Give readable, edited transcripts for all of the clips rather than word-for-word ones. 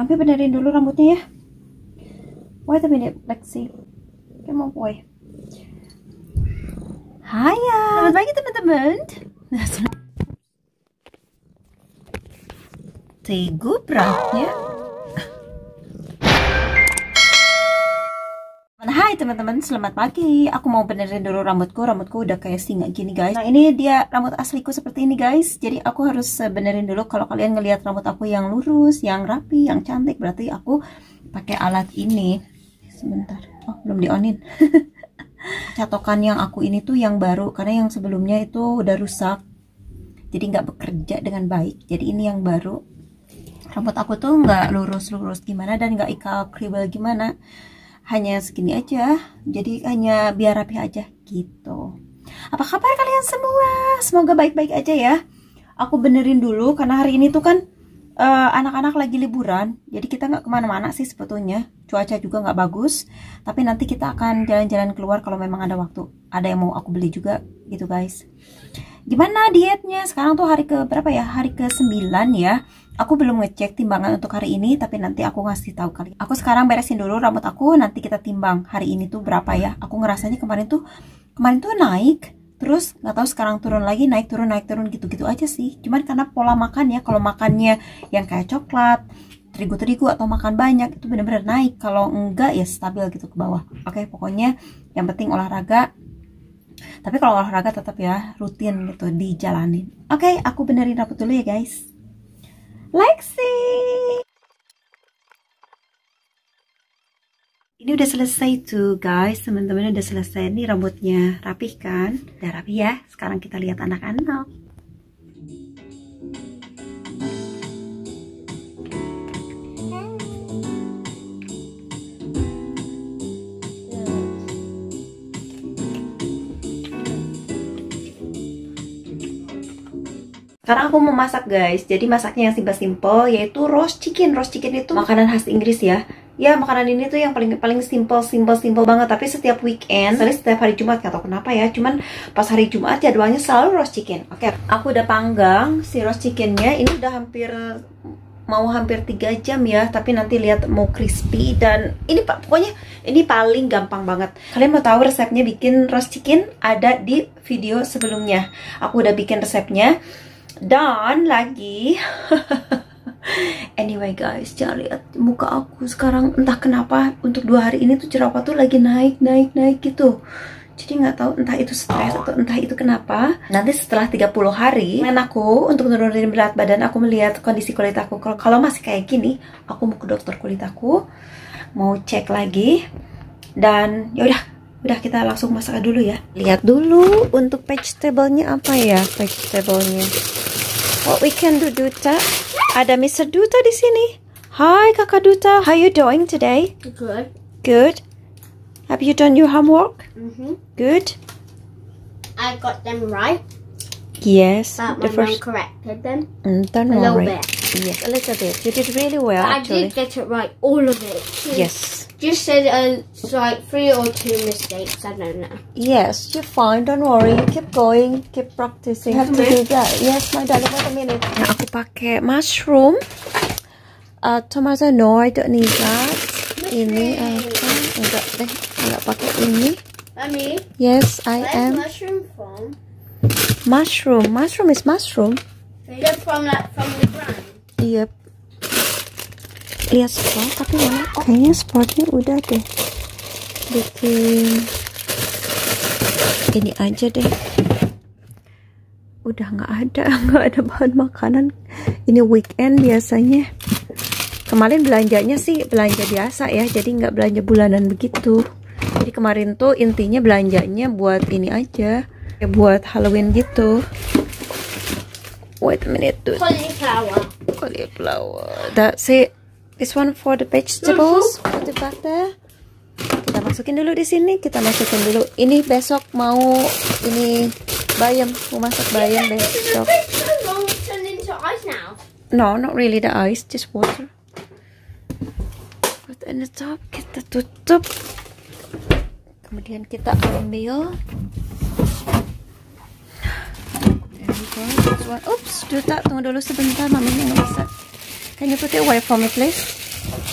Mami benerin dulu rambutnya ya. Wait a minute, let's see. Come on boy. Hiya, selamat pagi teman-teman. Tegu beratnya. Hai teman-teman, selamat pagi. Aku mau benerin dulu rambutku. Rambutku udah kayak singa gini guys. Nah ini dia rambut asliku seperti ini guys. Jadi aku harus benerin dulu. Kalau kalian ngelihat rambut aku yang lurus, yang rapi, yang cantik, berarti aku pakai alat ini. Sebentar, oh belum di-onin. Catokan yang aku ini tuh yang baru, karena yang sebelumnya itu udah rusak, jadi nggak bekerja dengan baik. Jadi ini yang baru. Rambut aku tuh nggak lurus-lurus gimana dan nggak ikal kriwel gimana, hanya segini aja. Jadi hanya biar rapi aja gitu. Apa kabar kalian semua? Semoga baik-baik aja ya. Aku benerin dulu karena hari ini tuh kan anak-anak lagi liburan, jadi kita nggak kemana-mana sih sebetulnya. Cuaca juga nggak bagus, tapi nanti kita akan jalan-jalan keluar kalau memang ada waktu. Ada yang mau aku beli juga gitu guys. Gimana dietnya? Sekarang tuh hari ke berapa ya? Hari ke-9 ya. Aku belum ngecek timbangan untuk hari ini, tapi nanti aku ngasih tahu kali. Aku sekarang beresin dulu rambut aku, nanti kita timbang hari ini tuh berapa ya. Aku ngerasanya kemarin tuh naik, terus nggak tahu sekarang turun lagi, naik turun gitu-gitu aja sih. Cuman karena pola makan ya, kalau makannya yang kayak coklat, terigu atau makan banyak itu bener-bener naik. Kalau enggak ya stabil gitu ke bawah. Oke, pokoknya yang penting olahraga. Tapi kalau olahraga tetap ya rutin gitu dijalanin. Oke, aku benerin rambut dulu ya guys. Lexi, ini udah selesai tuh guys, teman-teman udah selesai nih rambutnya, rapih kan? Udah rapi ya. Sekarang kita lihat anak-anak. Sekarang aku mau masak guys. Jadi masaknya yang simple-simple, yaitu roast chicken. Roast chicken itu makanan khas Inggris ya. Ya makanan ini tuh yang paling simple banget. Tapi setiap weekend, setiap hari Jumat, gak tau kenapa ya, cuman pas hari Jumat jadwalnya selalu roast chicken. Oke, aku udah panggang si roast chickennya. Ini udah hampir 3 jam ya. Tapi nanti lihat mau crispy. Dan ini pokoknya ini paling gampang banget. Kalian mau tahu resepnya bikin roast chicken? Ada di video sebelumnya. Aku udah bikin resepnya. Dan lagi anyway guys, jangan lihat muka aku sekarang, entah kenapa untuk 2 hari ini tuh jerawat tuh lagi naik gitu. Jadi nggak tahu entah itu stres atau entah itu kenapa. Nanti setelah 30 hari aku untuk menurunin berat badan, aku melihat kondisi kulit aku. Kalau masih kayak gini, aku mau ke dokter kulit aku, mau cek lagi. Dan yaudah kita langsung masak dulu ya. Lihat dulu untuk vegetable-nya apa ya vegetable-nya. What we can do, Duta? Ada Mr. Duta di sini. Hi, Kakak Duta. How you doing today? Good. Good. Have you done your homework? Good. I got them right. Yes. But my mum corrected them. Don't a little worry. bit. Yes, a little bit. You did really well, But actually. I did get it right, all of it. Yes. Just said like 3 or 2 mistakes. I don't know. Yes, you're fine. Don't worry. You keep going. Keep practicing. You have to do that. Yes, my darling. Wait a minute. Nah, aku pakai mushroom. Tomato. No, I don't need that. Ini apa? Enggak deh. Enggak pakai ini. Mommy. Yes, I am. Mushroom from? Mushroom. Mushroom is mushroom. They're from the ground. Yep. Lihat spot, tapi mana? Kayaknya spotnya udah deh. Bikin ini aja deh. Udah nggak ada bahan makanan. Ini weekend biasanya. Kemarin belanjanya sih belanja biasa ya, jadi nggak belanja bulanan begitu. Jadi kemarin tuh intinya belanjanya buat ini aja, ya buat Halloween gitu. Wait a minute, dude. Cauliflower. That's it. This one for the vegetables. Put it back there. Kita masukin dulu di sini. Kita masukin dulu. Ini besok mau ini bayam. Mau masak bayam besok. No, not really the ice, just water. Put in the top. Kita tutup. Kemudian kita ambil. There we go. This one. Oops, Duta, tunggu dulu sebentar. Maminya nggak bisa. Can you put it away for me, please?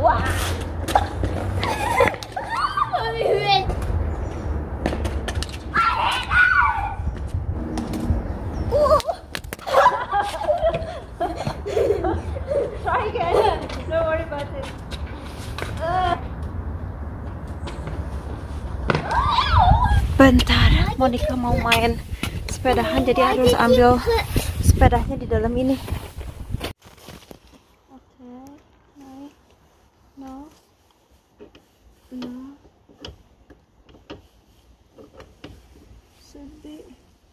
Wah. Try again. Don't worry about it. Bentar, Monica mau main sepedahan, jadi harus ambil sepedanya di dalam ini. No. Sedih.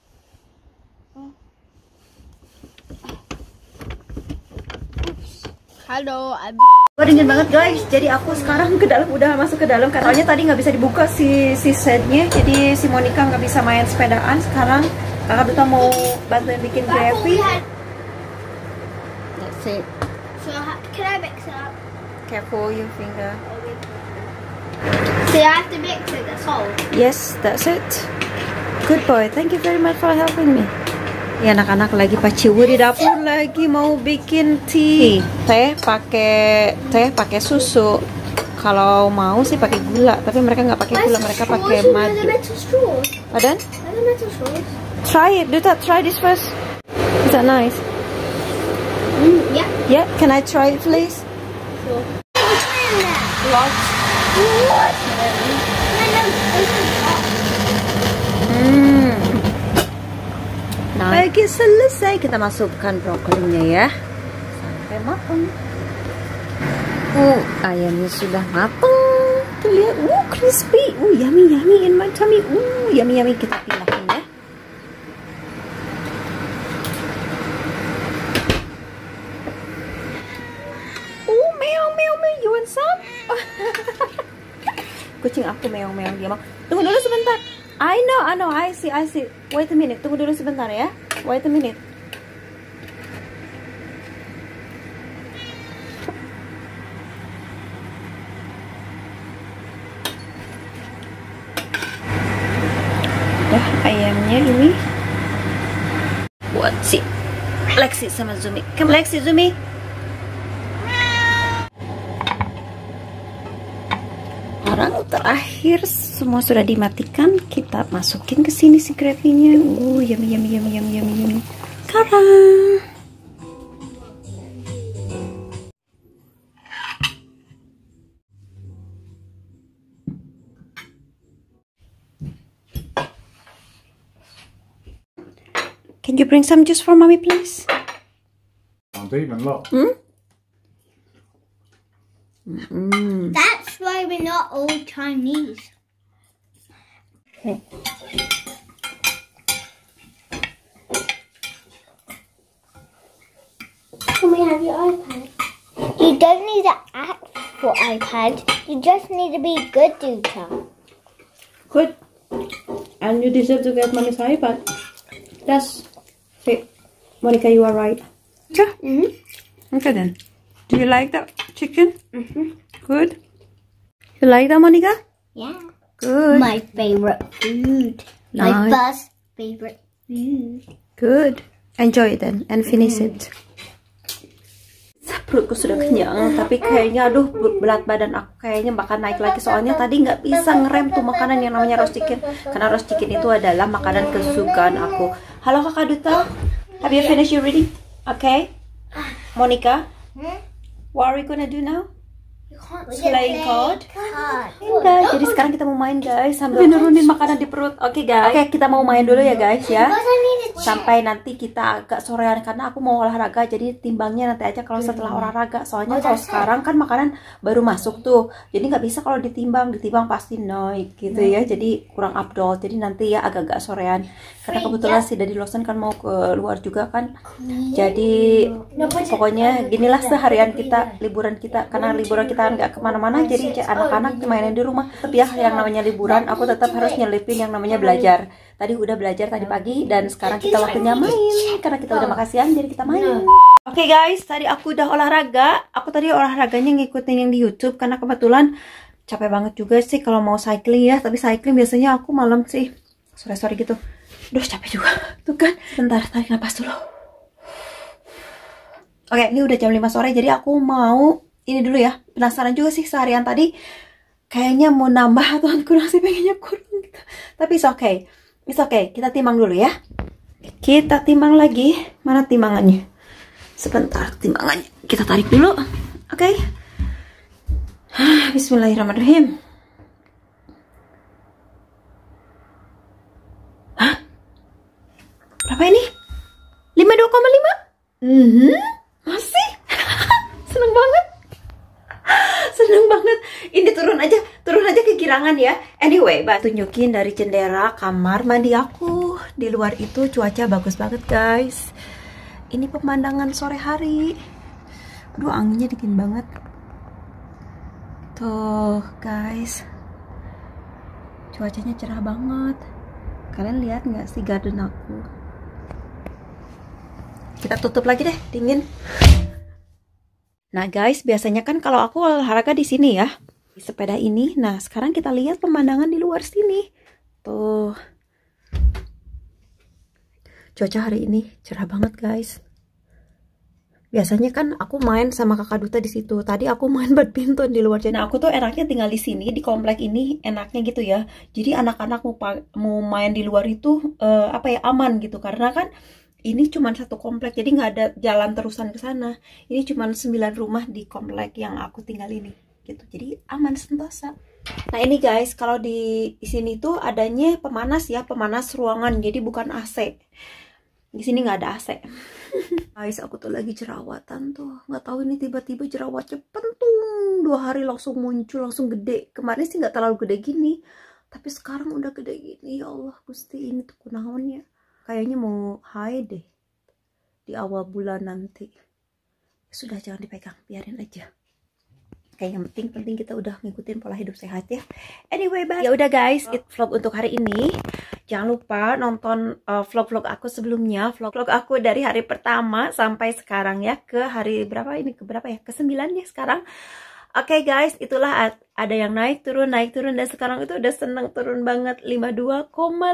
Halo, Dingin banget guys, jadi aku sekarang ke dalam, udah masuk ke dalam. Katanya tadi nggak bisa dibuka si setnya, jadi si Monica nggak bisa main sepedaan. Sekarang kakak Duta mau bantuin bikin gravy. That's it. So, can I mix it up? Careful your finger. So I have to mix it, that's all. Yes, that's it. Good boy, thank you very much for helping me. Ya, anak-anak lagi paciwu di dapur, lagi mau bikin tea. Teh pakai susu. Kalau mau sih pakai gula, tapi mereka nggak pakai gula, mereka pakai madu. Pardon? Try it, Duta. Try this first. Is that nice? Yeah. Yeah. Can I try it, please? Sure. What? Lagi selesai, kita masukkan brokolinya ya. Sampai matang. Ayamnya sudah matang. Tuh lihat, crispy. Yummy in my tummy. Yummy. Kita pilahin ya. Meow. You want some? Kucing aku meow. Dia mau. Tunggu dulu sebentar. I know. I see. Wait a minute. Tunggu dulu sebentar ya. Wait a minute. Dah ayamnya ini buat si Lexi sama Zumi. Come Lexi, Zumi. Orang terakhir semua sudah dimatikan, kita masukin ke sini si gravy-nya. Yummy. Sekarang can you bring some juice for mommy, please? Can't even look. That's why we're not all Chinese. Okay. Can we have your iPad? You don't need to act for iPad. You just need to be good, Duta. Good. And you deserve to get mommy's iPad. That's it. Monica, you are right. Sure. Okay then. Do you like the chicken? Good. You like that, Monica? Yeah. Good. My favorite food. My Nice. first favorite food. Good. Enjoy it then and finish it. Perutku sudah kenyang, tapi kayaknya aduh berat badan aku kayaknya bakal naik lagi, soalnya tadi nggak bisa ngerem tuh makanan yang namanya roast chicken, karena roast chicken itu adalah makanan kesukaan aku. Halo Kakak Duta, have you finished your reading? Okay, Monica, what are we gonna do now? Playing card. Udah, jadi sekarang kita mau main guys sambil nurunin makanan di perut. Oke guys. Oke, kita mau main dulu ya guys ya. Sampai nanti kita agak sorean karena aku mau olahraga, jadi timbangnya nanti aja kalau setelah olahraga. Soalnya kalau sekarang kan makanan baru masuk tuh, jadi nggak bisa kalau ditimbang pasti naik gitu ya. Jadi kurang abdol. Jadi nanti ya agak-agak sorean. Karena kebetulan si Daddy Lawson kan mau ke luar juga kan. Jadi pokoknya ginilah seharian kita, liburan kita. Karena liburan kita nggak kemana-mana, jadi anak-anak mainin di rumah. Tapi ya yang namanya liburan, aku tetap harus nyelipin yang namanya belajar. Tadi udah belajar tadi pagi dan sekarang kita waktunya main karena kita udah makan siang, jadi kita main. Oke guys, tadi aku udah olahraga. Aku tadi olahraganya ngikutin yang di YouTube karena kebetulan capek banget juga sih kalau mau cycling ya. Tapi cycling biasanya aku malam sih, sore-sore gitu. Duh capek juga. Tuh kan, bentar tarik napas dulu. Oke, ini udah jam 5 sore, jadi aku mau ini dulu ya. Penasaran juga sih seharian tadi. Kayaknya mau nambah atau kurang sih, pengennya kurang gitu. Tapi it's okay. It's okay. Kita timbang dulu ya. Kita timbang lagi. Mana timbangannya? Sebentar, timbangannya. Kita tarik dulu. Oke. Bismillahirrahmanirrahim. Hah? Berapa ini? 52,5? Masih? Seneng banget. Seneng banget. Ini turun aja ke kirangan ya. Anyway, tunjukin dari jendela kamar mandi aku. Di luar itu cuaca bagus banget guys. Ini pemandangan sore hari. Aduh, anginnya dingin banget. Tuh guys, cuacanya cerah banget. Kalian lihat nggak sih garden aku? Kita tutup lagi deh, dingin. Nah guys, biasanya kan kalau aku olahraga di sini ya, di sepeda ini. Nah sekarang kita lihat pemandangan di luar sini. Tuh, cuaca hari ini cerah banget guys. Biasanya kan aku main sama kakak Duta di situ. Tadi aku main badminton di luar. Nah aku tuh enaknya tinggal di sini, di komplek ini enaknya gitu ya. Jadi anak-anak mau main di luar itu aman gitu. Karena kan ini cuma satu komplek, jadi nggak ada jalan terusan ke sana. Ini cuma 9 rumah di komplek yang aku tinggal ini gitu. Jadi aman sentosa. Nah ini guys, kalau di sini tuh adanya pemanas ya, pemanas ruangan. Jadi bukan AC. Di sini nggak ada AC. Guys, aku tuh lagi jerawatan tuh. Nggak tahu ini tiba-tiba jerawatnya pentung. 2 hari langsung muncul, langsung gede. Kemarin sih nggak terlalu gede gini. Tapi sekarang udah gede gini. Ya Allah, Gusti, ini tuh kunaonnya. Kayaknya mau haid deh. Di awal bulan nanti. Sudah, jangan dipegang. Biarin aja. Kayak yang penting kita udah ngikutin pola hidup sehat ya. Anyway, ya udah guys, vlog untuk hari ini. Jangan lupa nonton vlog-vlog aku sebelumnya, vlog aku dari hari pertama sampai sekarang ya, ke hari berapa ini, ke berapa ya, ke 9 ya sekarang. Oke guys, itulah ada yang naik turun dan sekarang itu udah seneng turun banget 52,5.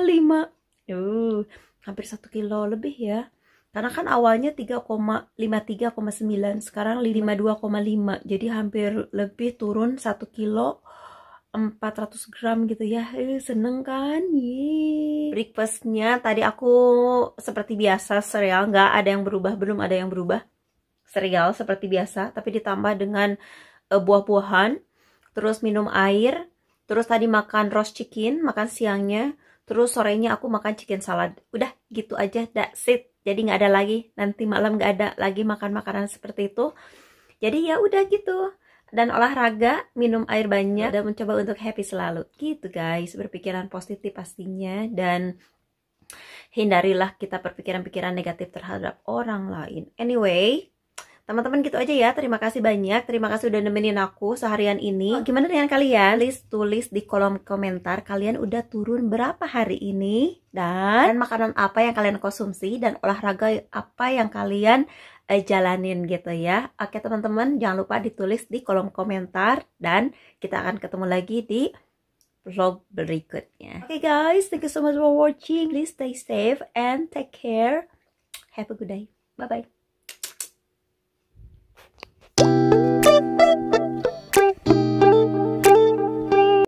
Hampir 1 kilo lebih ya. Karena kan awalnya 3,53,9, sekarang 52,5. Jadi hampir lebih turun 1 kilo 400 gram gitu ya. Seneng kan? Yeay. Breakfastnya tadi aku seperti biasa cereal, nggak ada yang berubah, belum ada yang berubah. Cereal seperti biasa, tapi ditambah dengan buah-buahan. Terus minum air. Terus tadi makan roast chicken, makan siangnya. Terus sorenya aku makan chicken salad. Udah gitu aja, that's it. Jadi nggak ada lagi, nanti malam nggak ada lagi makan makanan seperti itu. Jadi ya udah gitu. Dan olahraga, minum air banyak, dan mencoba untuk happy selalu. Gitu guys, berpikiran positif pastinya. Dan hindarilah kita berpikiran-pikiran negatif terhadap orang lain. Anyway, teman-teman gitu aja ya. Terima kasih banyak. Terima kasih udah nemenin aku seharian ini. Gimana dengan kalian? Please tulis di kolom komentar kalian udah turun berapa hari ini. Dan makanan apa yang kalian konsumsi. Dan olahraga apa yang kalian jalanin gitu ya. Oke teman-teman, jangan lupa ditulis di kolom komentar. Dan kita akan ketemu lagi di vlog berikutnya. Oke guys, thank you so much for watching. Please stay safe and take care. Have a good day. Bye-bye.